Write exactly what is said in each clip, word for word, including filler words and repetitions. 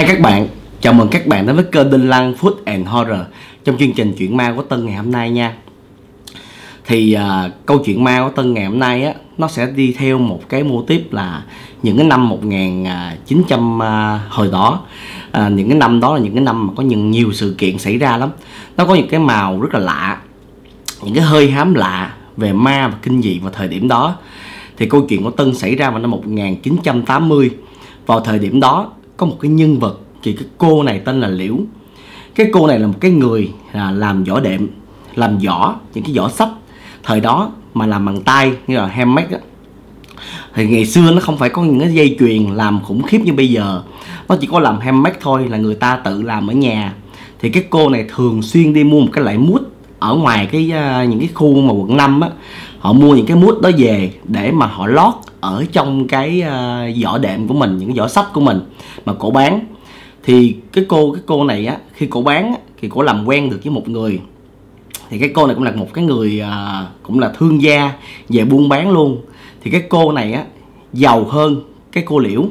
Hi các bạn, chào mừng các bạn đến với kênh Đinh Lăng Food and Horror trong chương trình chuyện ma của Tân ngày hôm nay nha. Thì uh, câu chuyện ma của Tân ngày hôm nay á, nó sẽ đi theo một cái mô típ là những cái năm một nghìn chín trăm uh, hồi đó. uh, Những cái năm đó là những cái năm mà có những nhiều sự kiện xảy ra lắm. Nó có những cái màu rất là lạ, những cái hơi hám lạ về ma và kinh dị vào thời điểm đó. Thì câu chuyện của Tân xảy ra vào năm một nghìn chín trăm tám mươi. Vào thời điểm đó có một cái nhân vật, thì cái cô này tên là Liễu. Cái cô này là một cái người là làm võ đệm, làm võ, những cái võ sách thời đó mà làm bằng tay, như là handmade á. Thì ngày xưa nó không phải có những cái dây chuyền làm khủng khiếp như bây giờ, nó chỉ có làm handmade thôi, là người ta tự làm ở nhà. Thì cái cô này thường xuyên đi mua một cái loại mút ở ngoài cái uh, những cái khu mà quận năm á, họ mua những cái mút đó về để mà họ lót ở trong cái uh, vỏ đệm của mình, những cái vỏ sách của mình mà cổ bán. Thì cái cô cái cô này á, khi cổ bán á, thì cổ làm quen được với một người. Thì cái cô này cũng là một cái người uh, cũng là thương gia về buôn bán luôn. Thì cái cô này á giàu hơn cái cô Liễu.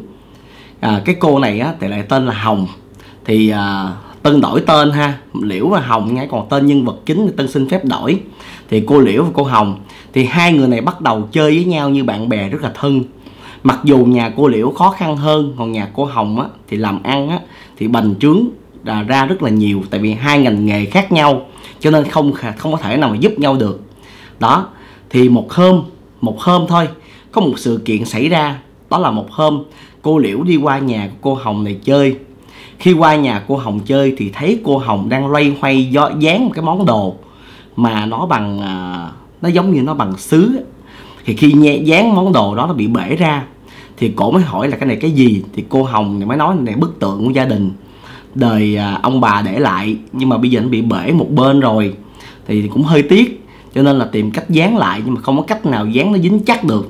À, cái cô này á thì lại tên là Hồng. Thì uh, Tân đổi tên ha, Liễu và Hồng nha, còn tên nhân vật chính thì Tân xin phép đổi. Thì cô Liễu và cô Hồng thì hai người này bắt đầu chơi với nhau như bạn bè rất là thân. Mặc dù nhà cô Liễu khó khăn hơn, còn nhà cô Hồng á thì làm ăn á thì bành trướng ra rất là nhiều, tại vì hai ngành nghề khác nhau cho nên không không có thể nào mà giúp nhau được. Đó, thì một hôm một hôm thôi có một sự kiện xảy ra. Đó là một hôm cô Liễu đi qua nhà của cô Hồng này chơi. Khi qua nhà cô Hồng chơi thì thấy cô Hồng đang loay hoay do dán một cái món đồ mà nó bằng nó giống như nó bằng sứ. Thì khi dán món đồ đó nó bị bể ra thì cổ mới hỏi là cái này cái gì. Thì cô Hồng này mới nói này bức tượng của gia đình đời ông bà để lại, nhưng mà bây giờ nó bị bể một bên rồi thì cũng hơi tiếc, cho nên là tìm cách dán lại, nhưng mà không có cách nào dán nó dính chắc được.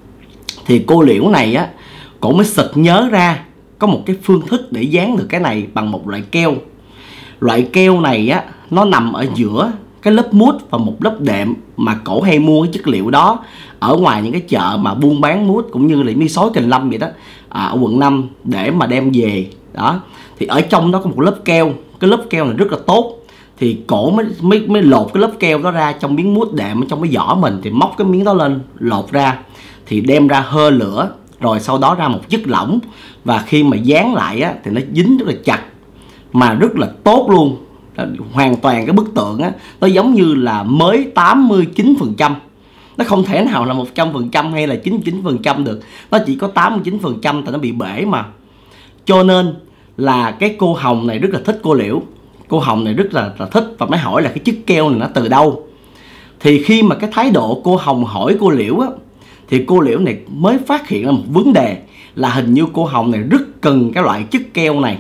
Thì cô Liễu này á, cổ mới sực nhớ ra có một cái phương thức để dán được cái này bằng một loại keo. Loại keo này á, nó nằm ở giữa cái lớp mút và một lớp đệm mà cổ hay mua cái chất liệu đó ở ngoài những cái chợ mà buôn bán mút, cũng như là mi sói Kình Lâm vậy đó, à, ở quận năm để mà đem về. Đó, thì ở trong đó có một lớp keo, cái lớp keo này rất là tốt. Thì cổ mới, mới, mới lột cái lớp keo đó ra trong miếng mút đệm ở trong cái vỏ mình. Thì móc cái miếng đó lên, lột ra, thì đem ra hơ lửa, rồi sau đó ra một chất lỏng. Và khi mà dán lại á, thì nó dính rất là chặt mà rất là tốt luôn. Hoàn toàn cái bức tượng á, nó giống như là mới tám mươi chín phần trăm. Nó không thể nào là một trăm phần trăm hay là chín mươi chín phần trăm được. Nó chỉ có tám mươi chín phần trăm tại nó bị bể mà. Cho nên là cái cô Hồng này rất là thích cô Liễu. Cô Hồng này rất là, là thích và mới hỏi là cái chiếc keo này nó từ đâu. Thì khi mà cái thái độ cô Hồng hỏi cô Liễu á, thì cô Liễu này mới phát hiện ra một vấn đề là hình như cô Hồng này rất cần cái loại chất keo này.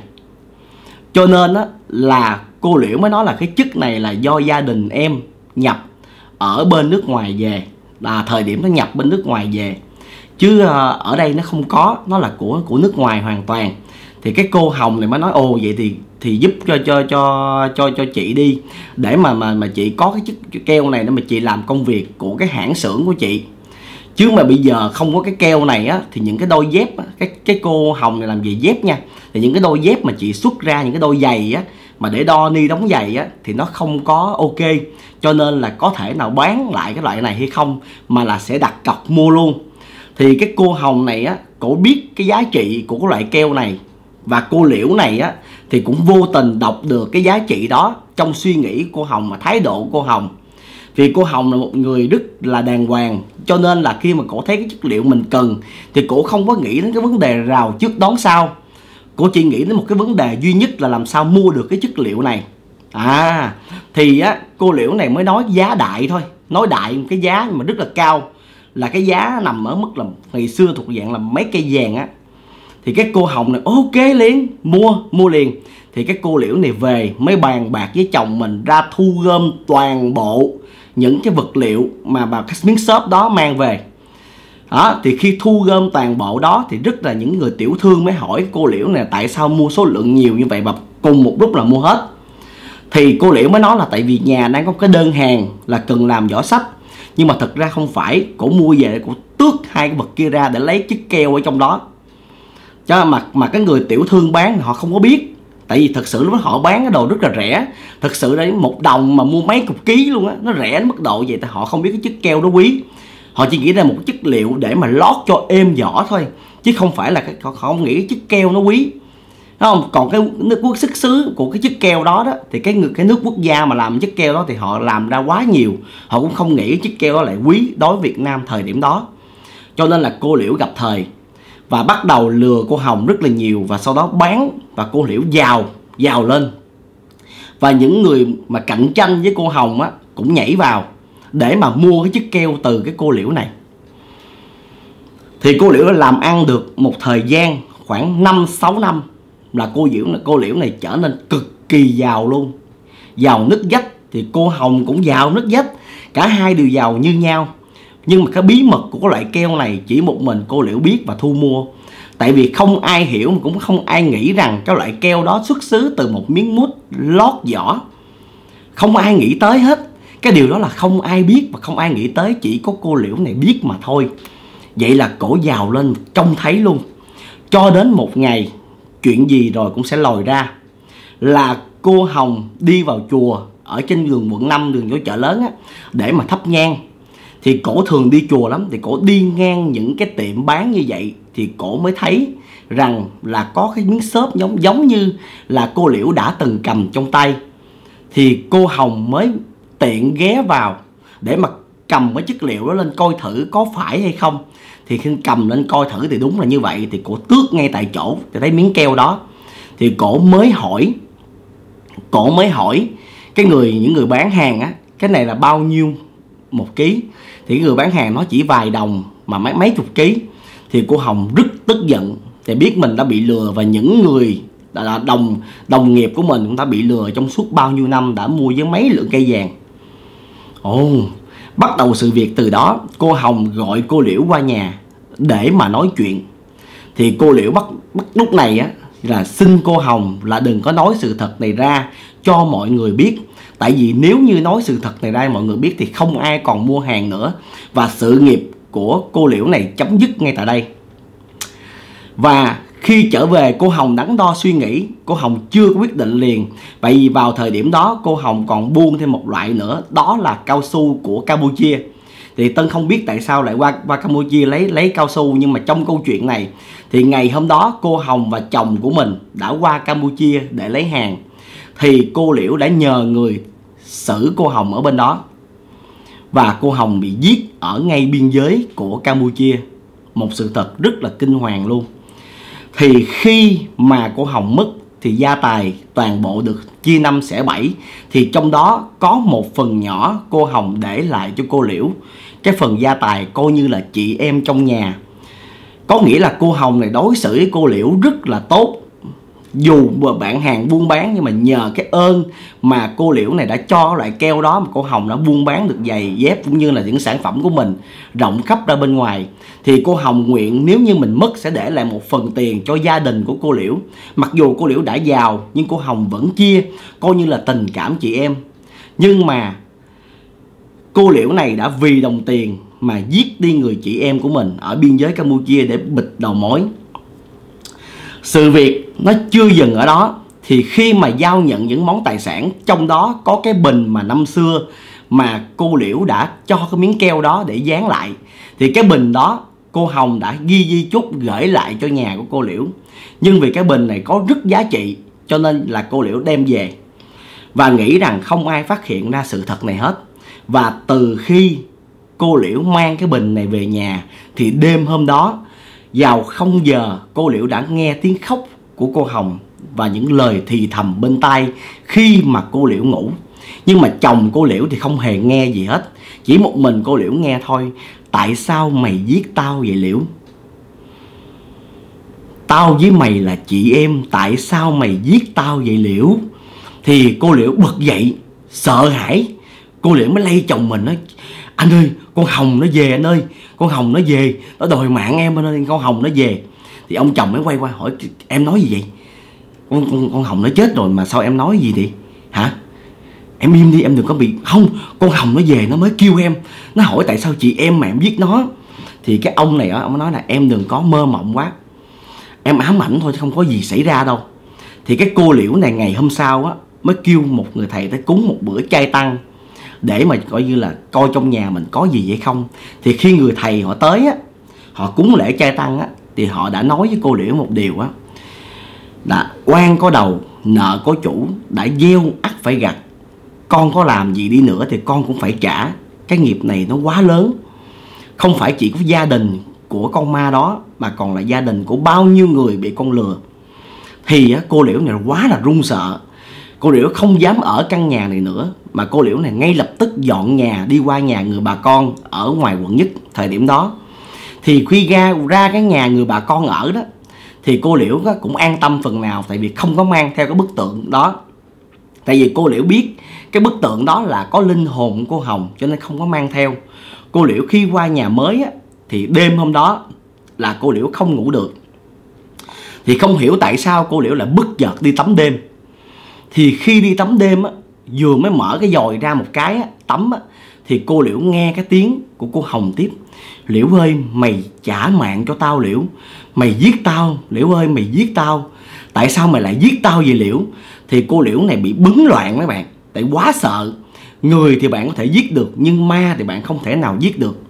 Cho nên á, là cô Liễu mới nói là cái chất này là do gia đình em nhập ở bên nước ngoài về, là thời điểm nó nhập bên nước ngoài về, chứ ở đây nó không có, nó là của của nước ngoài hoàn toàn. Thì cái cô Hồng này mới nói ồ vậy thì thì giúp cho cho cho cho cho chị đi, để mà mà mà chị có cái chất keo này để mà chị làm công việc của cái hãng xưởng của chị. Chứ mà bây giờ không có cái keo này á, thì những cái đôi dép á, cái cái cô Hồng này làm về dép nha, thì những cái đôi dép mà chị xuất ra, những cái đôi giày á mà để đo ni đóng giày á, thì nó không có ok. Cho nên là có thể nào bán lại cái loại này hay không, mà là sẽ đặt cọc mua luôn. Thì cái cô Hồng này á, cổ biết cái giá trị của cái loại keo này. Và cô Liễu này á thì cũng vô tình đọc được cái giá trị đó trong suy nghĩ của cô Hồng và thái độ của cô Hồng. Vì cô Hồng là một người rất là đàng hoàng, cho nên là khi mà cổ thấy cái chất liệu mình cần thì cổ không có nghĩ đến cái vấn đề rào trước đón sau. Cô chỉ nghĩ đến một cái vấn đề duy nhất là làm sao mua được cái chất liệu này. À, thì á, cô Liễu này mới nói giá đại thôi. Nói đại một cái giá mà rất là cao, là cái giá nằm ở mức là ngày xưa thuộc dạng là mấy cây vàng á. Thì cái cô Hồng này ok liền, mua, mua liền. Thì cái cô Liễu này về mới bàn bạc với chồng mình ra thu gom toàn bộ những cái vật liệu mà bà cái miếng xốp đó mang về. Đó, thì khi thu gom toàn bộ đó thì rất là những người tiểu thương mới hỏi cô Liễu này tại sao mua số lượng nhiều như vậy mà cùng một lúc là mua hết. Thì cô Liễu mới nói là tại vì nhà đang có cái đơn hàng là cần làm vỏ sách, nhưng mà thật ra không phải, cổ mua về cổ tước hai cái vật kia ra để lấy chiếc keo ở trong đó. Cho mà mà cái người tiểu thương bán họ không có biết. Tại vì thật sự lúc đó họ bán cái đồ rất là rẻ. Thật sự đấy, một đồng mà mua mấy chục ký luôn á, nó rẻ đến mức độ vậy. Tại họ không biết cái chất keo đó quý. Họ chỉ nghĩ ra một chất liệu để mà lót cho êm vỏ thôi, chứ không phải là cái, họ không nghĩ cái chất keo nó quý. Đúng không? Còn cái nước quốc xuất xứ của cái chất keo đó đó thì cái cái nước quốc gia mà làm chất keo đó thì họ làm ra quá nhiều. Họ cũng không nghĩ chất keo đó lại quý đối với Việt Nam thời điểm đó. Cho nên là cô Liễu gặp thời và bắt đầu lừa cô Hồng rất là nhiều, và sau đó bán, và cô Liễu giàu giàu lên. Và những người mà cạnh tranh với cô Hồng á cũng nhảy vào để mà mua cái chất keo từ cái cô Liễu này. Thì cô Liễu đã làm ăn được một thời gian khoảng năm sáu năm là cô Liễu cô Liễu này trở nên cực kỳ giàu luôn. Giàu nứt vách. Thì cô Hồng cũng giàu nứt vách. Cả hai đều giàu như nhau. Nhưng mà cái bí mật của cái loại keo này chỉ một mình cô Liễu biết và thu mua. Tại vì không ai hiểu, mà cũng không ai nghĩ rằng cái loại keo đó xuất xứ từ một miếng mút lót vỏ. Không ai nghĩ tới hết. Cái điều đó là không ai biết và không ai nghĩ tới, chỉ có cô Liễu này biết mà thôi. Vậy là cổ giàu lên trông thấy luôn. Cho đến một ngày, chuyện gì rồi cũng sẽ lòi ra, là cô Hồng đi vào chùa ở trên đường quận năm, đường chỗ chợ lớn á, để mà thắp nhang. Thì cổ thường đi chùa lắm. Thì cổ đi ngang những cái tiệm bán như vậy thì cổ mới thấy rằng là có cái miếng xốp giống giống như là cô Liễu đã từng cầm trong tay. Thì cô Hồng mới tiện ghé vào để mà cầm cái chất liệu đó lên coi thử có phải hay không. Thì khi cầm lên coi thử thì đúng là như vậy. Thì cổ tước ngay tại chỗ thì thấy miếng keo đó. Thì cổ mới hỏi Cổ mới hỏi cái người những người bán hàng á, cái này là bao nhiêu một ký. Thì người bán hàng nó chỉ vài đồng mà mấy mấy chục ký. Thì cô Hồng rất tức giận, thì biết mình đã bị lừa, và những người đồng đồng nghiệp của mình cũng đã bị lừa trong suốt bao nhiêu năm, đã mua với mấy lượng cây vàng. Ồ, bắt đầu sự việc từ đó. Cô Hồng gọi cô Liễu qua nhà để mà nói chuyện. Thì cô Liễu bắt, bắt lúc này á là xin cô Hồng là đừng có nói sự thật này ra cho mọi người biết. Tại vì nếu như nói sự thật này ra mọi người biết thì không ai còn mua hàng nữa, và sự nghiệp của cô Liễu này chấm dứt ngay tại đây. Và khi trở về, cô Hồng đắn đo suy nghĩ. Cô Hồng chưa có quyết định liền. Tại vì vào thời điểm đó cô Hồng còn buôn thêm một loại nữa, đó là cao su của Campuchia. Thì Tân không biết tại sao lại qua, qua Campuchia lấy lấy cao su. Nhưng mà trong câu chuyện này thì ngày hôm đó cô Hồng và chồng của mình đã qua Campuchia để lấy hàng. Thì cô Liễu đã nhờ người xử cô Hồng ở bên đó, và cô Hồng bị giết ở ngay biên giới của Campuchia. Một sự thật rất là kinh hoàng luôn. Thì khi mà cô Hồng mất thì gia tài toàn bộ được chia năm xẻ bảy. Thì trong đó có một phần nhỏ cô Hồng để lại cho cô Liễu. Cái phần gia tài coi như là chị em trong nhà. Có nghĩa là cô Hồng này đối xử với cô Liễu rất là tốt. Dù bạn hàng buôn bán, nhưng mà nhờ cái ơn mà cô Liễu này đã cho loại keo đó mà cô Hồng đã buôn bán được giày dép cũng như là những sản phẩm của mình rộng khắp ra bên ngoài. Thì cô Hồng nguyện nếu như mình mất sẽ để lại một phần tiền cho gia đình của cô Liễu. Mặc dù cô Liễu đã giàu nhưng cô Hồng vẫn chia, coi như là tình cảm chị em. Nhưng mà cô Liễu này đã vì đồng tiền mà giết đi người chị em của mình ở biên giới Campuchia để bịt đầu mối. Sự việc nó chưa dừng ở đó. Thì khi mà giao nhận những món tài sản, trong đó có cái bình mà năm xưa mà cô Liễu đã cho cái miếng keo đó để dán lại, thì cái bình đó cô Hồng đã ghi di chúc gửi lại cho nhà của cô Liễu. Nhưng vì cái bình này có rất giá trị cho nên là cô Liễu đem về và nghĩ rằng không ai phát hiện ra sự thật này hết. Và từ khi cô Liễu mang cái bình này về nhà thì đêm hôm đó vào không giờ cô Liễu đã nghe tiếng khóc của cô Hồng và những lời thì thầm bên tai khi mà cô Liễu ngủ. Nhưng mà chồng cô Liễu thì không hề nghe gì hết. Chỉ một mình cô Liễu nghe thôi. Tại sao mày giết tao vậy Liễu? Tao với mày là chị em, tại sao mày giết tao vậy Liễu? Thì cô Liễu bật dậy sợ hãi. Cô Liễu mới lay chồng mình nói: anh ơi, con Hồng nó về anh ơi, con Hồng nó về, nó đòi mạng em anh ơi, con Hồng nó về. Thì ông chồng mới quay qua hỏi: em nói gì vậy? Con, con, con Hồng nó chết rồi mà sao em nói gì vậy? Hả? Em im đi, em đừng có bị... Không, con Hồng nó về nó mới kêu em. Nó hỏi tại sao chị em mà em giết nó. Thì cái ông này ông nói là em đừng có mơ mộng quá. em ám ảnh thôi chứ không có gì xảy ra đâu. Thì cái cô Liễu này ngày hôm sau á mới kêu một người thầy tới cúng một bữa chay tăng, để mà coi như là coi trong nhà mình có gì vậy không. Thì khi người thầy họ tới á, họ cúng lễ chay tăng á, thì họ đã nói với cô Liễu một điều á, là oan có đầu, nợ có chủ, đã gieo ắt phải gặt. Con có làm gì đi nữa thì con cũng phải trả. Cái nghiệp này nó quá lớn, không phải chỉ có gia đình của con ma đó, mà còn là gia đình của bao nhiêu người bị con lừa. Thì á, cô Liễu này quá là run sợ. Cô Liễu không dám ở căn nhà này nữa, mà cô Liễu này ngay lập tức dọn nhà đi qua nhà người bà con ở ngoài quận nhất thời điểm đó. Thì khi ra, ra cái nhà người bà con ở đó, thì cô Liễu cũng an tâm phần nào, tại vì không có mang theo cái bức tượng đó. Tại vì cô Liễu biết cái bức tượng đó là có linh hồn của cô Hồng, cho nên không có mang theo. Cô Liễu khi qua nhà mới á, thì đêm hôm đó là cô Liễu không ngủ được. Thì không hiểu tại sao cô Liễu lại bất chợt đi tắm đêm. Thì khi đi tắm đêm á, vừa mới mở cái dòi ra một cái á, tắm á, thì cô Liễu nghe cái tiếng của cô Hồng tiếp: Liễu ơi, mày trả mạng cho tao Liễu. Mày giết tao, Liễu ơi, mày giết tao. Tại sao mày lại giết tao vậy Liễu? Thì cô Liễu này bị bấn loạn mấy bạn, tại quá sợ. Người thì bạn có thể giết được, nhưng ma thì bạn không thể nào giết được.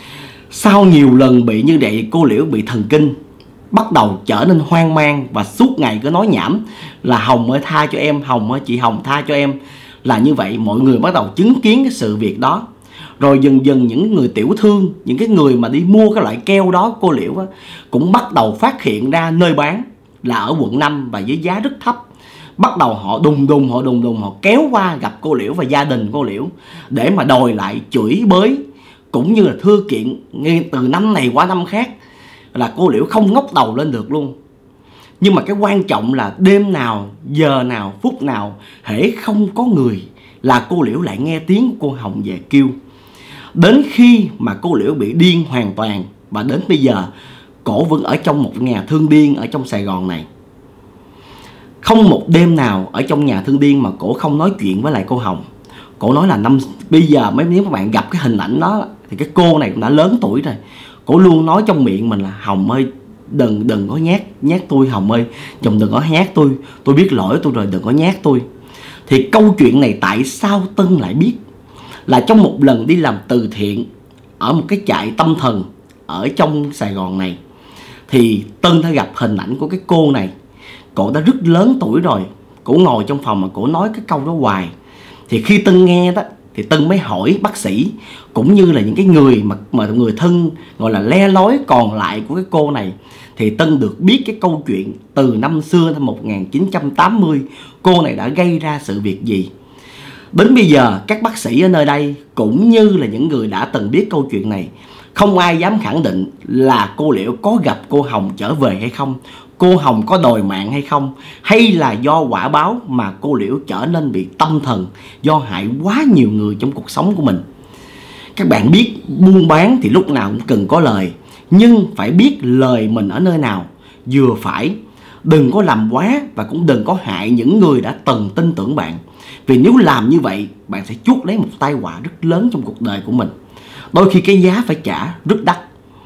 Sau nhiều lần bị như vậy, cô Liễu bị thần kinh, bắt đầu trở nên hoang mang, và suốt ngày cứ nói nhảm là Hồng ơi tha cho em, Hồng ơi chị Hồng tha cho em. Là như vậy, mọi người bắt đầu chứng kiến cái sự việc đó. Rồi dần dần những người tiểu thương, những cái người mà đi mua cái loại keo đó cô Liễu á, cũng bắt đầu phát hiện ra nơi bán là ở quận năm và với giá rất thấp. Bắt đầu họ đùng đùng, họ đùng đùng, họ kéo qua gặp cô Liễu và gia đình cô Liễu để mà đòi lại, chửi bới, cũng như là thưa kiện ngay từ năm này qua năm khác. Là cô Liễu không ngóc đầu lên được luôn. Nhưng mà cái quan trọng là đêm nào, giờ nào, phút nào hễ không có người là cô Liễu lại nghe tiếng cô Hồng về kêu. Đến khi mà cô Liễu bị điên hoàn toàn, và đến bây giờ cổ vẫn ở trong một nhà thương điên ở trong Sài Gòn này. Không một đêm nào ở trong nhà thương điên mà cổ không nói chuyện với lại cô Hồng. Cổ nói là năm bây giờ mấy nếu các bạn gặp cái hình ảnh đó thì cái cô này cũng đã lớn tuổi rồi. Cổ luôn nói trong miệng mình là Hồng ơi, đừng đừng có nhát nhát tôi Hồng ơi, chồng đừng có nhát tôi, tôi biết lỗi tôi rồi, đừng có nhát tôi. Thì câu chuyện này tại sao Tân lại biết? Là trong một lần đi làm từ thiện ở một cái trại tâm thần ở trong Sài Gòn này, thì Tân đã gặp hình ảnh của cái cô này. Cổ đã rất lớn tuổi rồi, cổ ngồi trong phòng mà cổ nói cái câu đó hoài. Thì khi Tân nghe đó, thì Tân mới hỏi bác sĩ cũng như là những cái người mà, mà người thân gọi là le lói còn lại của cái cô này. Thì Tân được biết cái câu chuyện từ năm xưa, năm một nghìn chín trăm tám mươi, cô này đã gây ra sự việc gì. Đến bây giờ các bác sĩ ở nơi đây cũng như là những người đã từng biết câu chuyện này, không ai dám khẳng định là cô Liễu có gặp cô Hồng trở về hay không, cô Hồng có đòi mạng hay không, hay là do quả báo mà cô Liễu trở nên bị tâm thần do hại quá nhiều người trong cuộc sống của mình. Các bạn biết buôn bán thì lúc nào cũng cần có lời, nhưng phải biết lời mình ở nơi nào vừa phải. Đừng có làm quá và cũng đừng có hại những người đã từng tin tưởng bạn. Vì nếu làm như vậy, bạn sẽ chuốc lấy một tai họa rất lớn trong cuộc đời của mình. Đôi khi cái giá phải trả rất đắt.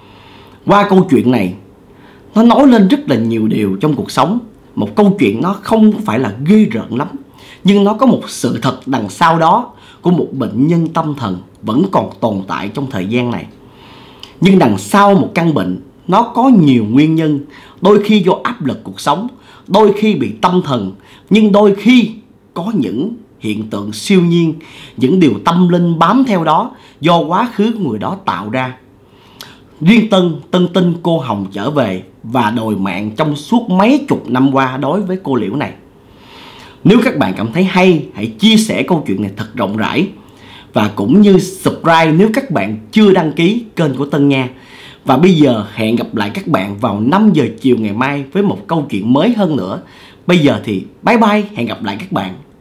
Qua câu chuyện này, nó nói lên rất là nhiều điều trong cuộc sống. Một câu chuyện nó không phải là ghê rợn lắm, nhưng nó có một sự thật đằng sau đó của một bệnh nhân tâm thần vẫn còn tồn tại trong thời gian này. Nhưng đằng sau một căn bệnh, nó có nhiều nguyên nhân. Đôi khi do áp lực cuộc sống, đôi khi bị tâm thần, nhưng đôi khi có những hiện tượng siêu nhiên, những điều tâm linh bám theo đó do quá khứ của người đó tạo ra. Riêng Tân, Tân tin cô Hồng trở về và đòi mạng trong suốt mấy chục năm qua đối với cô Liễu này. Nếu các bạn cảm thấy hay, hãy chia sẻ câu chuyện này thật rộng rãi. Và cũng như subscribe nếu các bạn chưa đăng ký kênh của Tân nha. Và bây giờ hẹn gặp lại các bạn vào năm giờ chiều ngày mai với một câu chuyện mới hơn nữa. Bây giờ thì bye bye, hẹn gặp lại các bạn.